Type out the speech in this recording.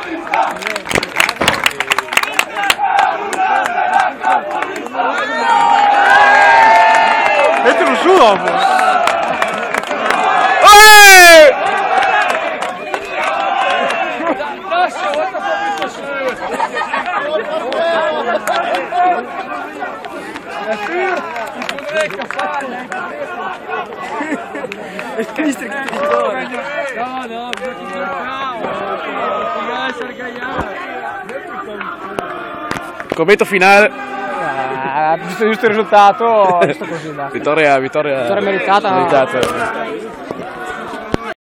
Mettilo su dopo! No, Commento finale. Giusto il risultato, giusto così, basta. Vittoria Vittoria meritata.